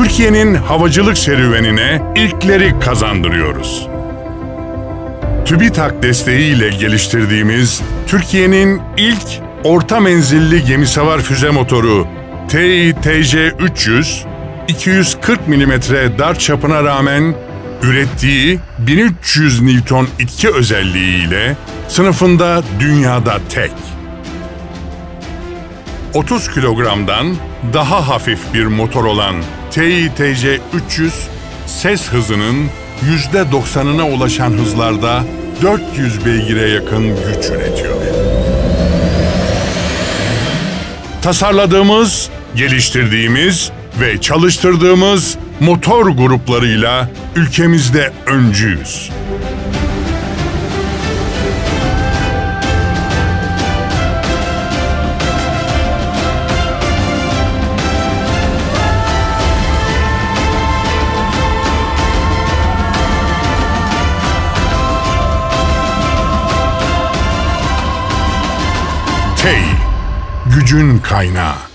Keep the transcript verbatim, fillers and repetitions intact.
Türkiye'nin havacılık serüvenine ilkleri kazandırıyoruz. TÜBİTAK desteğiyle geliştirdiğimiz Türkiye'nin ilk orta menzilli gemisavar füze motoru T İ T J üç yüz, iki yüz kırk milimetre dar çapına rağmen ürettiği bin üç yüz Newton itki özelliğiyle sınıfında dünyada tek. otuz kilogramdan daha hafif bir motor olan T İ T J üç yüz, ses hızının yüzde doksanına ulaşan hızlarda dört yüz beygire yakın güç üretiyor. Tasarladığımız, geliştirdiğimiz ve çalıştırdığımız motor gruplarıyla ülkemizde öncüyüz. T E İ, gücün kaynağı.